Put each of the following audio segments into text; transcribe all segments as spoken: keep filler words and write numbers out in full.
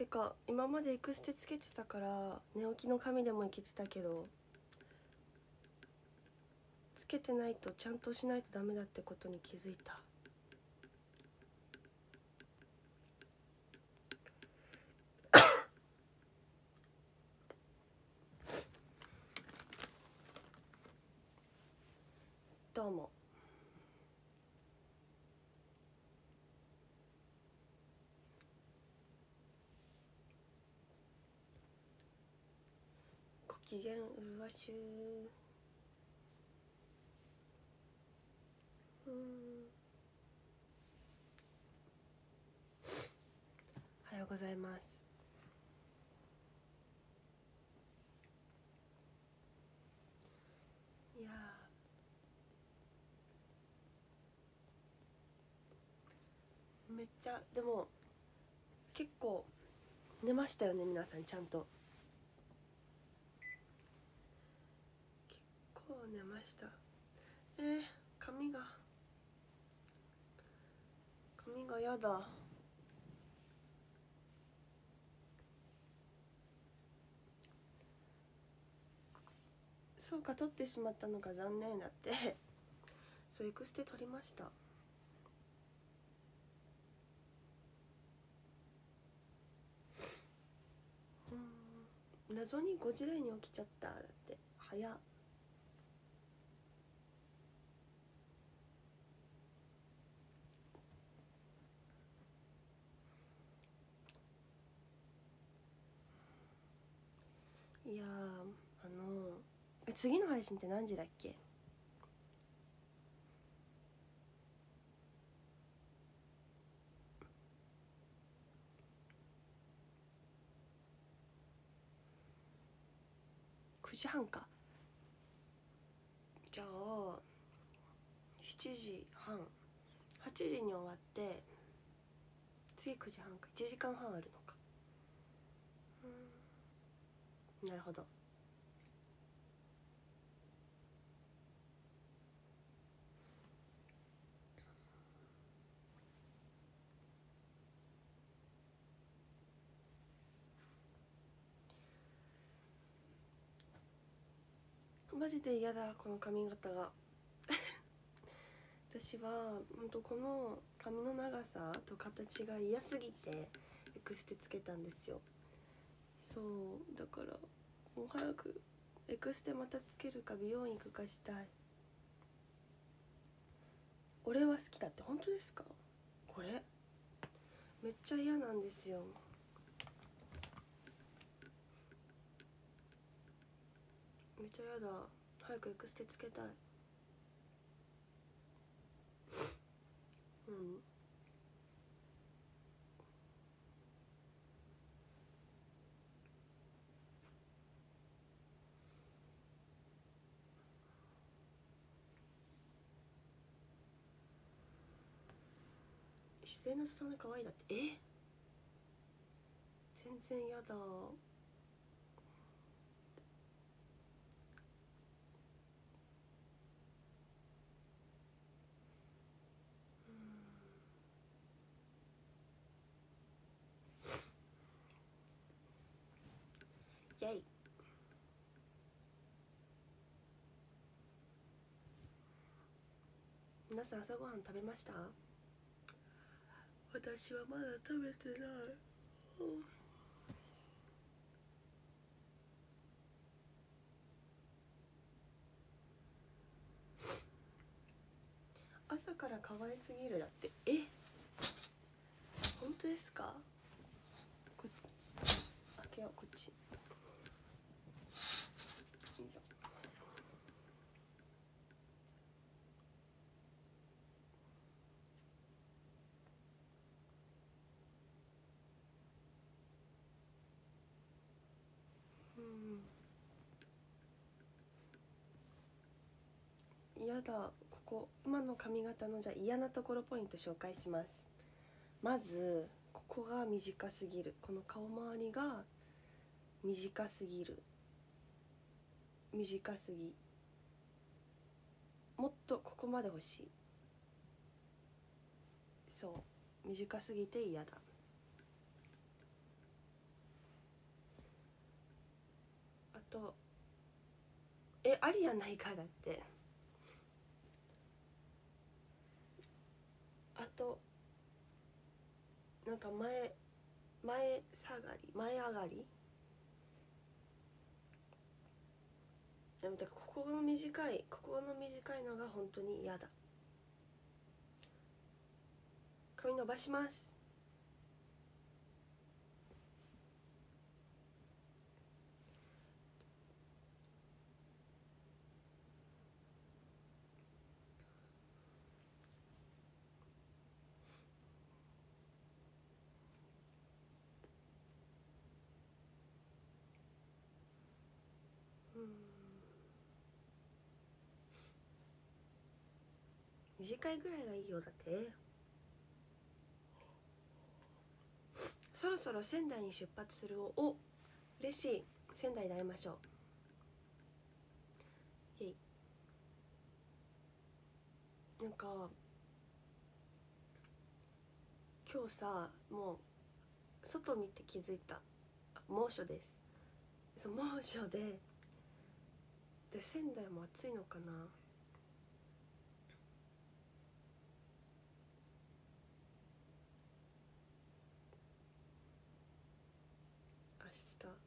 てか今までエクステつけてたから寝起きの髪でもいけてたけど、つけてないとちゃんとしないとダメだってことに気づいた。どうも。ご機嫌うるわしゅう。うん、おはようございます。いやめっちゃでも結構寝ましたよね皆さん。ちゃんと結構寝ました。えー、髪が髪がやだ。そうか、取ってしまったのが残念だってそう、エクステ取りました。うん、謎にごじ台に起きちゃった。だって早っ。いやー、あのえ次の配信って何時だっけ？くじはんか。じゃあしちじはん、はちじに終わって次くじはんか。いちじかんはんあるのか。うん、なるほど。マジで嫌だこの髪型が私は本当この髪の長さと形が嫌すぎてエクステつけたんですよ。そうだからもう早くエクステまたつけるか美容院行くかしたい。俺は好きだって。本当ですか？これめっちゃ嫌なんですよ。めっちゃ嫌だ。早くエクステつけたい。うん、自然な外の可愛いだって。え全然嫌だ。イェイ。皆さん朝ごはん食べました？私はまだ食べてない。朝から可愛すぎるだって。え本当ですか？こっち開けよう。こっちうん、やだ。ここ今の髪型のじゃ嫌なところポイント紹介します。まずここが短すぎる。この顔周りが短すぎる。短すぎ。もっとここまで欲しい。そう短すぎて嫌だ。 とえありやないかだって。あとなんか前前下がり前上がりでもだからここの短いここの短いのが本当に嫌だ。髪伸ばします。うん短いぐらいがいいよ。だってそろそろ仙台に出発する。おお嬉しい。仙台で会いましょう。イエイ。なんか今日さもう外見て気づいた。猛暑です。そう猛暑でで仙台も暑いのかな。明日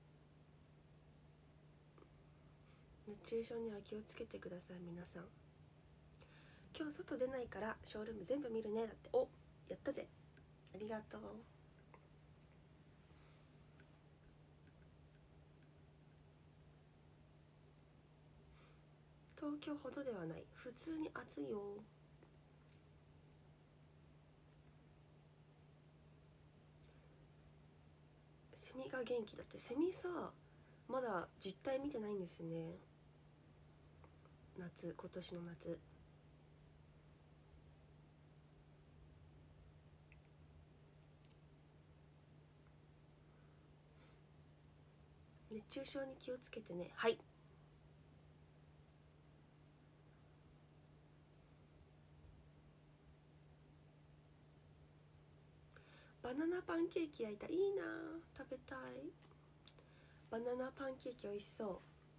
熱中症には気をつけてください皆さん。今日外出ないからショールーム全部見るねだって。おやったぜ。ありがとう。東京ほどではない。普通に暑いよ。セミが元気だって。セミさまだ実態見てないんですね。夏今年の夏熱中症に気をつけてね。はい。バナナパンケーキ焼いた。いいな食べたい。バナナパンケーキ美味しそう。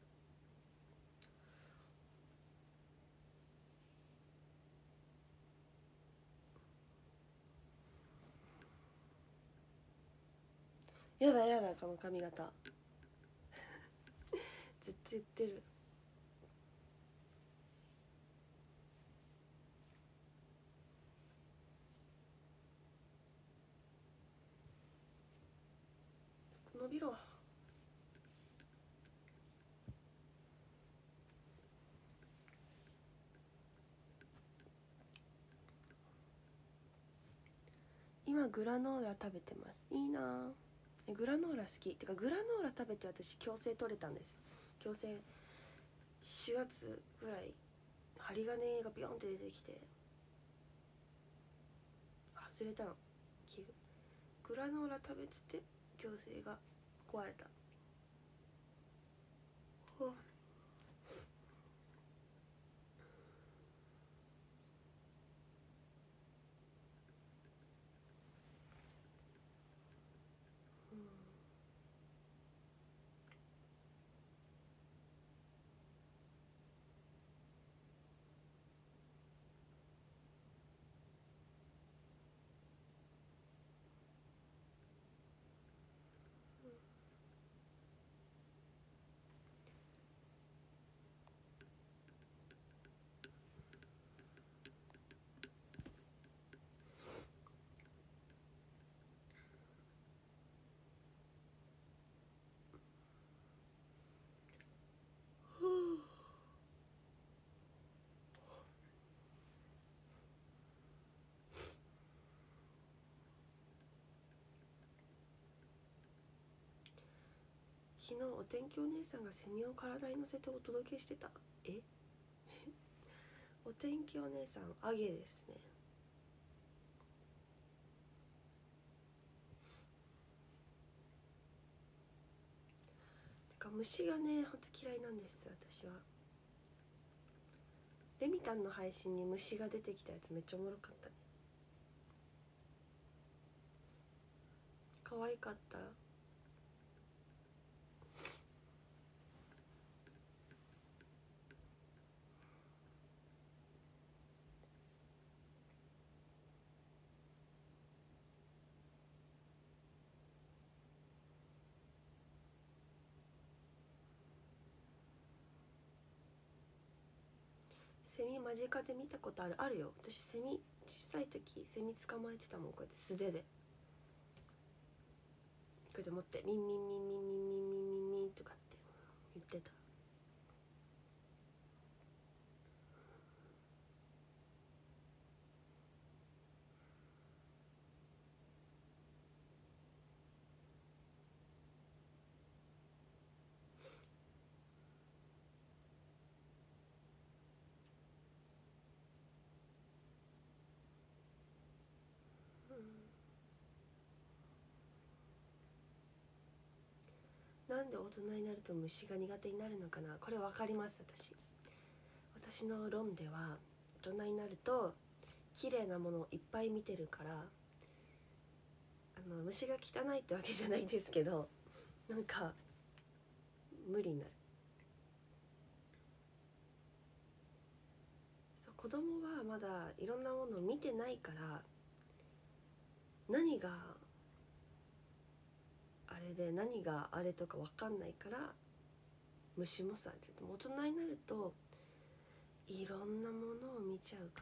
やだやだこの髪型ずっと言ってる。伸びろ。今グラノーラ食べてます。いいなえグラノーラ好き。てかグラノーラ食べて私矯正取れたんですよ。矯正しがつぐらい針金がビヨンって出てきて外れたの器具。グラノーラ食べてて矯正が壊れた。昨日お天気お姉さんがセミを体に乗せてお届けしてた。えお天気お姉さんアゲですね。てか虫がねほんと嫌いなんです私は。レミタンの配信に虫が出てきたやつめっちゃおもろかったね。可愛かった。 セミ間近で見たことある。あるよ。私セミ小さい時セミ捕まえてたもん。こうやって素手でこうやって持ってミンミンミンミンミンミンミンミンミンとかって言ってた。なんで大人になると虫が苦手になるのかな。これ分かります。私私の論では、大人になると綺麗なものをいっぱい見てるから、あの虫が汚いってわけじゃないんですけど、なんか無理になる。そう、子供はまだいろんなものを見てないから、何があれで何があれとか分かんないから虫もされる。大人になるといろんなものを見ちゃうから、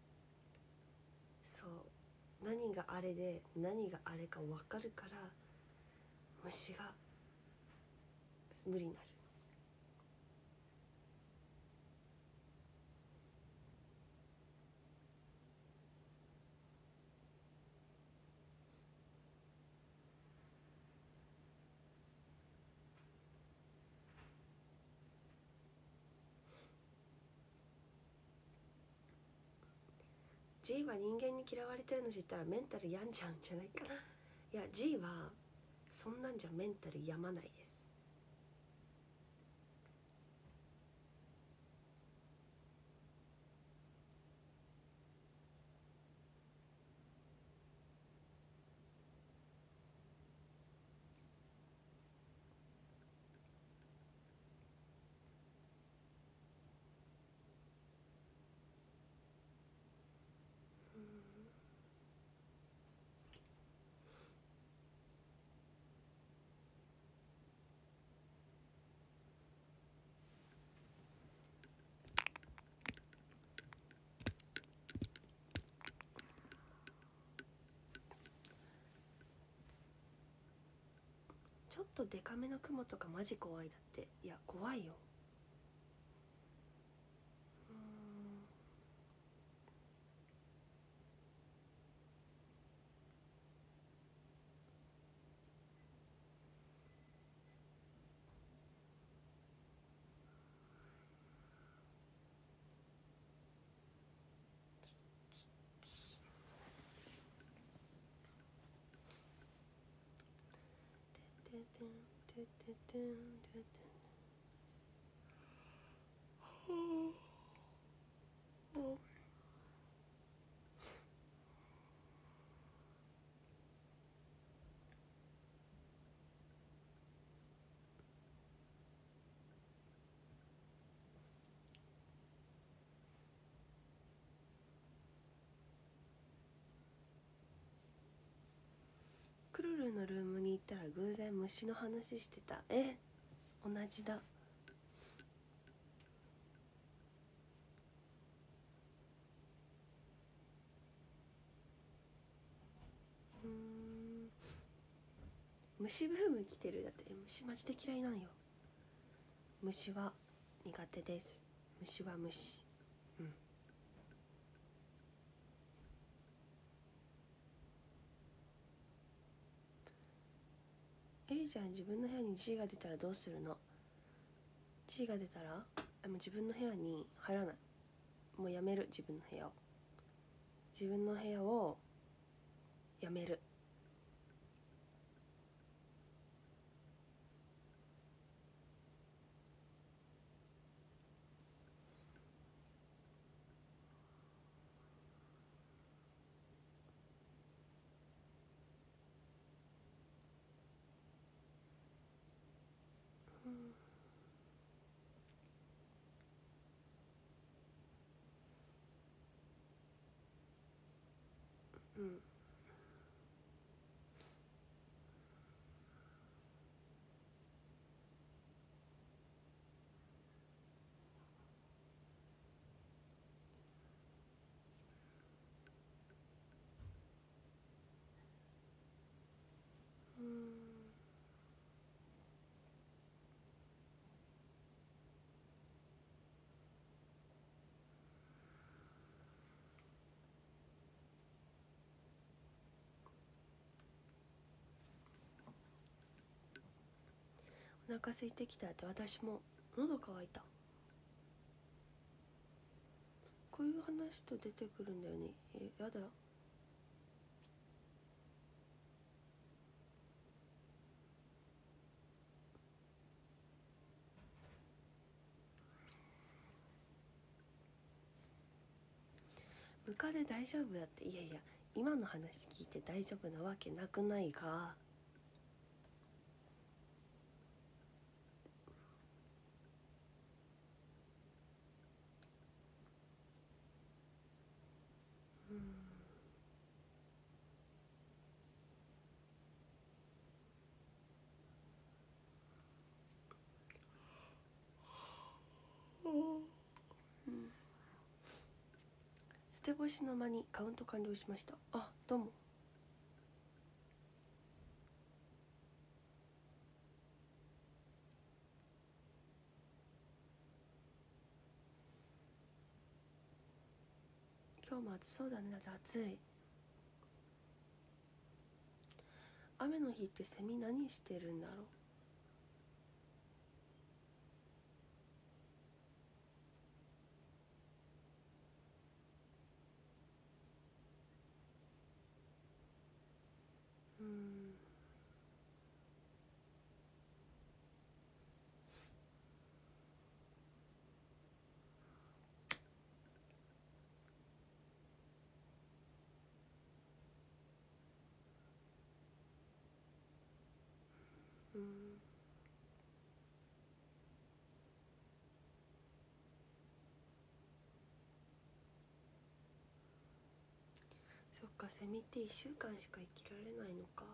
そう、何があれで何があれか分かるから虫が無理になる。G は人間に嫌われてるの知ったらメンタル病んじゃうんじゃないかな。いや G はそんなんじゃメンタル病まないです。ちょっとデカめの雲とかマジ怖い。だって、いや怖いよ。うーんててんてててんててん。クルルのルームに行ったら偶然虫の話してた。え、同じだ。うーん虫ブーム来てる。だって虫マジで嫌いなんよ。虫は苦手です。虫は虫。うんエリちゃん、自分の部屋に G が出たらどうするの？ G が出たらもう自分の部屋に入らない。もうやめる。自分の部屋を自分の部屋をやめる。うん、うん腹空いてきたって。私も喉乾いた。こういう話と出てくるんだよね。え、やだ。ムカで大丈夫だって。いやいや、今の話聞いて大丈夫なわけなくないか。うんうん、捨て干しの間にカウント完了しました。あ、どうも。今日も暑そうだね。だって暑い。雨の日ってセミ何してるんだろう。うん、うん、そっか、セミっていっしゅうかんしか生きられないのか。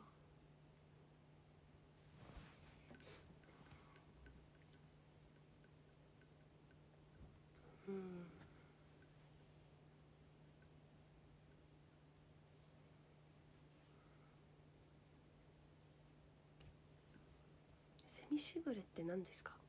うん、セミしぐれって何ですか？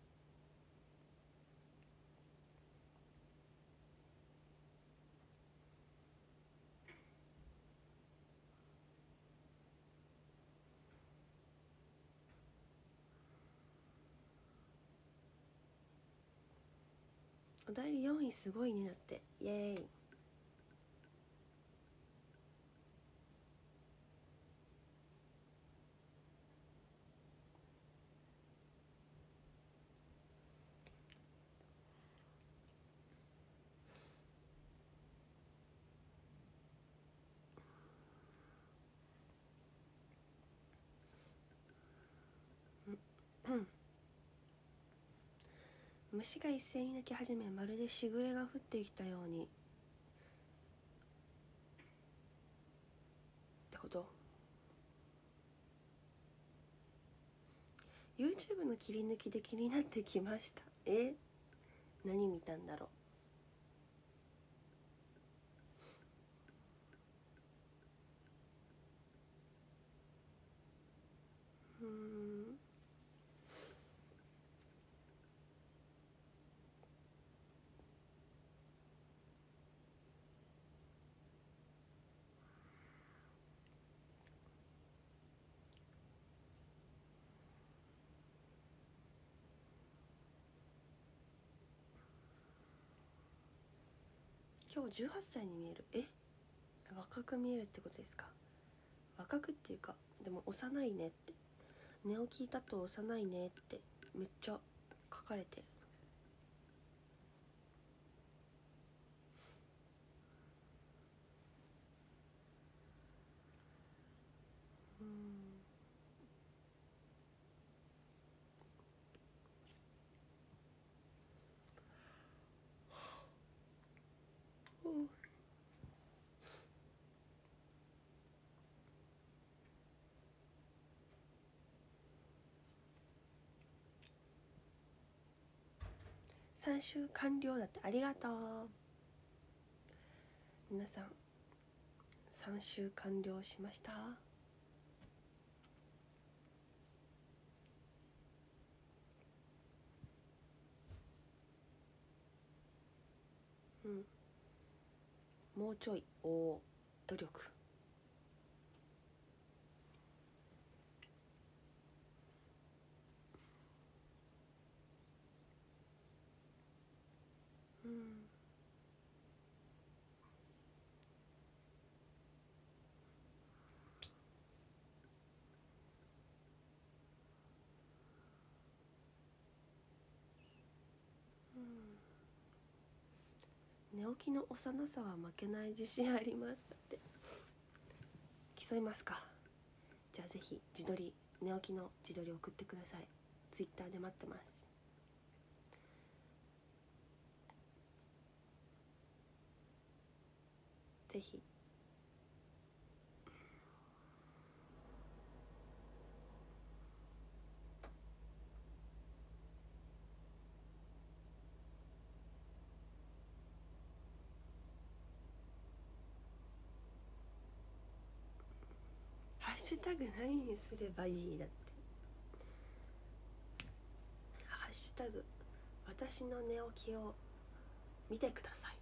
おだいりよんいすごいね。だってイエーイ。うん虫が一斉に鳴き始め、まるでしぐれが降ってきたようにってこと。 YouTube の切り抜きで気になってきました。え、何見たんだろう。うーん、今日じゅうはっさいに見える。え、若く見えるってことですか？若くっていうか、でも幼いねって、寝起きだと幼いねってめっちゃ書かれてる。うーん、さん週完了だって。ありがとう。皆さんさん週完了しました？うん、もうちょい。おお、努力。 起きの幼さは負けない自信あります。だって競いますか。じゃあぜひ自撮り、寝起きの自撮り送ってください。ツイッターで待ってます。ぜひ。ハッシュタグ何にすればいい？だってハッシュタグ私の寝起きを見てください。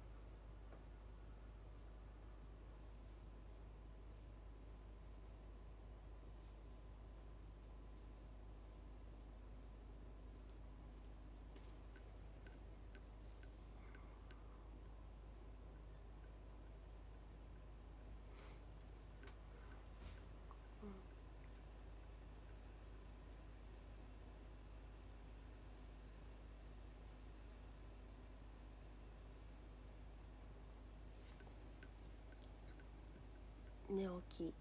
寝起き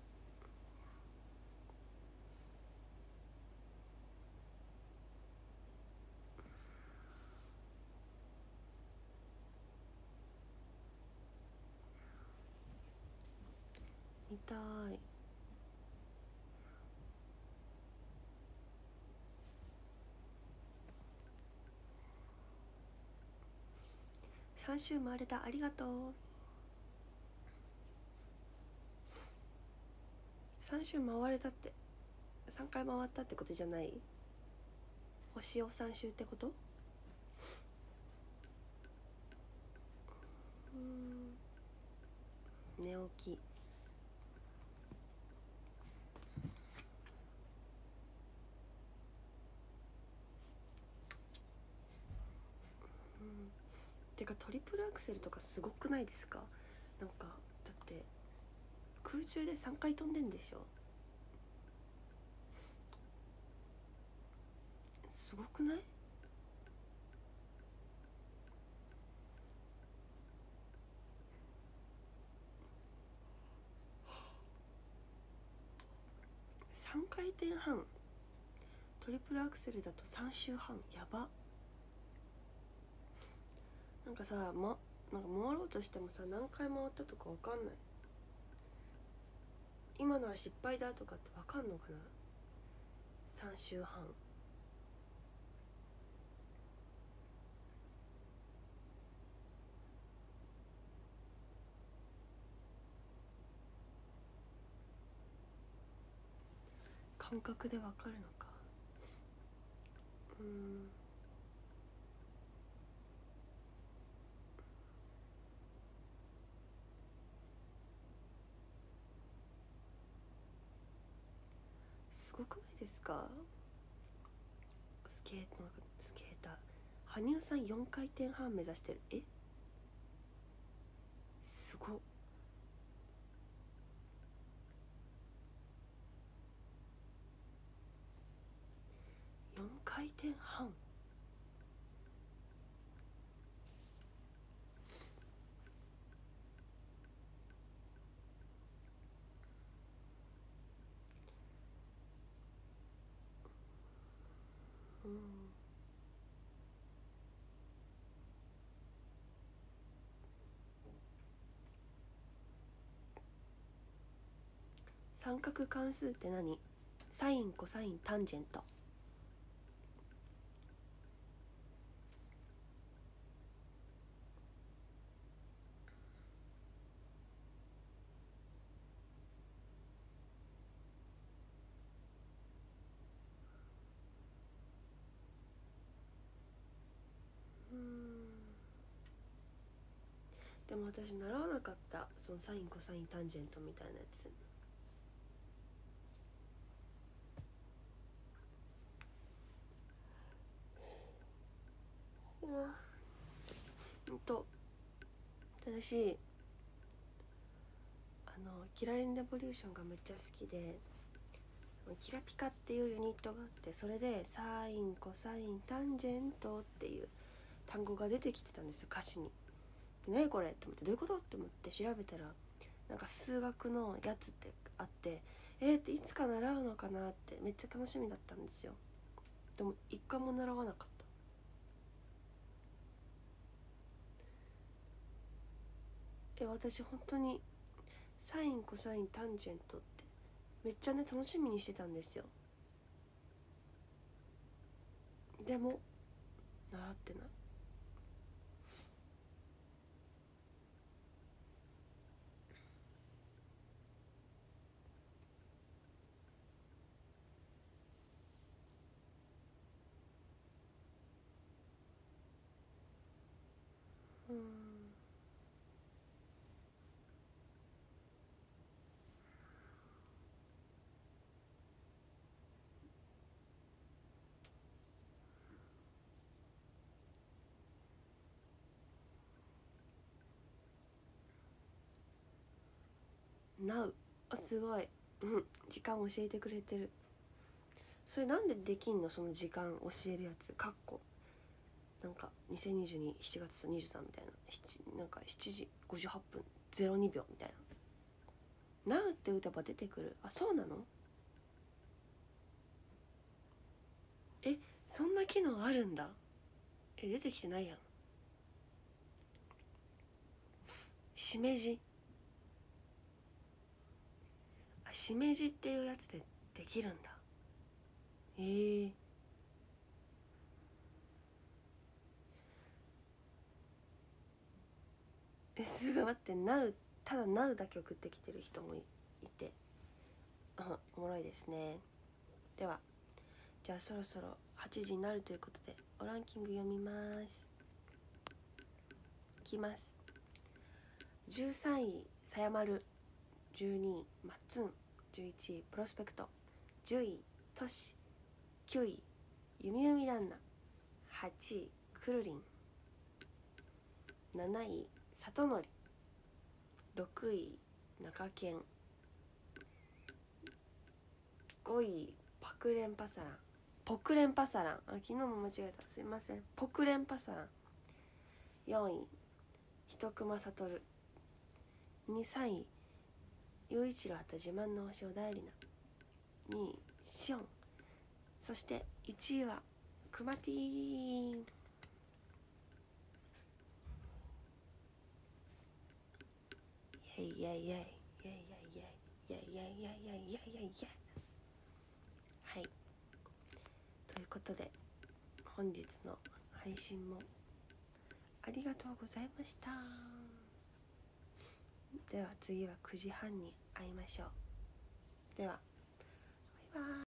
見たい。さん周回れた、ありがとう。さん周回れたってさんかい回ったってことじゃない？星をさん周ってこと？うん、寝起きてかトリプルアクセルとかすごくないですか？なんかだって空中でさんかい飛んでんでしょ。すごくない？さんかいてん半、トリプルアクセルだとさん周半、やば。なんかさ、ま、なんか回ろうとしてもさ、何回回ったとかわかんない。今のは失敗だとかってわかんのかな。さん周半。感覚でわかるのか。うーん。すごくないですか？スケート、スケーター羽生さんよんかいてん半目指してる。え、すごっ。よんかいてん半。うん、三角関数って何？サイン、コサイン、タンジェント。うーん、でも私習わなかった、そのサイン、コサイン、タンジェントみたいなやつ。うんと私あのキラリンレボリューションがめっちゃ好きで、キラピカっていうユニットがあって、それでサイン、コサイン、タンジェントっていう単語が出てきてたんですよ、歌詞に。 何これって思って、どういうことって思って調べたら、なんか数学のやつってあって、えー、っていつか習うのかなってめっちゃ楽しみだったんですよ。でも一回も習わなかった。え私本当にサインコサインタンジェントってめっちゃね楽しみにしてたんですよ。でも習ってない。うーんなうあすごい、うん、時間教えてくれてる。それなんでできんの、その時間教えるやつ、かっこなんかにせんにじゅうに しちがつにじゅうさんみたいな、なんかしちじごじゅうはっぷんゼロにびょうみたいな、なうって打てば出てくる。あ、そうなの。え、そんな機能あるんだ。え、出てきてないやん。しめじ、あ、しめじっていうやつでできるんだ。えー、えすぐ待って、なうただなうだけ送ってきてる人も い, いて、あ、おもろいですね。ではじゃあそろそろはちじになるということで、おランキング読みます。いきます。じゅうさんいさやまる、じゅうにいマッツン、じゅういちいプロスペクト、じゅういトシ、きゅういゆみゆみ旦那、はちいくるりん、なないさとのり、ろくい中堅、ごいパクレンパサラン、ポクレンパサラン、あ昨日も間違えた、すいません、ポクレンパサラン、よんい一熊悟、にさんい陽一郎あった自慢の推しを代理な、にいシオン、そしていちいはクマティーン。イエイイエイイエイイエイイエイイエイイエイイエイイエイイエイイエイイエイイエイ。はい、ということで本日の配信もありがとうございました。では次はくじはんに会いましょう。ではバイバーイ。